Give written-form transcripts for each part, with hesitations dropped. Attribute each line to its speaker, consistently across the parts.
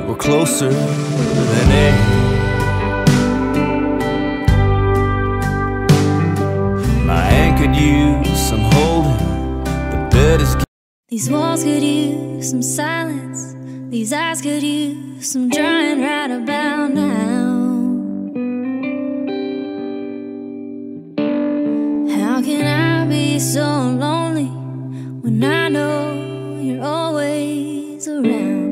Speaker 1: were closer than air. My hand could use some holding, the bed is...
Speaker 2: These walls could use some silence, these eyes could use some drying right about now. How can I be so lonely when I know you're always around?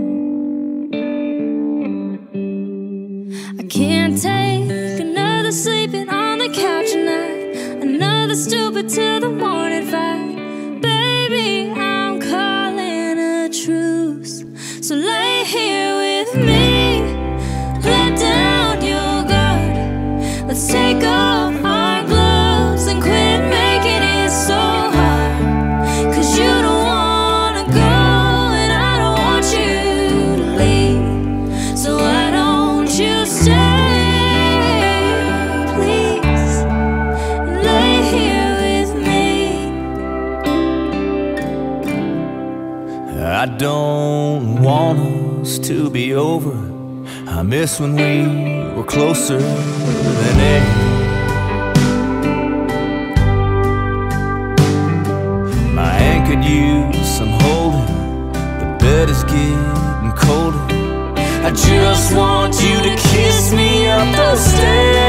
Speaker 2: I can't take another sleeping on the couch tonight, another stupid till the morning fight. Baby, I'm calling a truce, so lay here with me. Let down your guard, let's take off our gloves and quit making it so hard. Cause you don't wanna go and I don't want you to leave, so why don't you stay, please, and lay here with me.
Speaker 1: I don't want us to be over. I miss when we were closer than air. My hand could use some holding, the bed is getting colder. I just want you to kiss me up those stairs.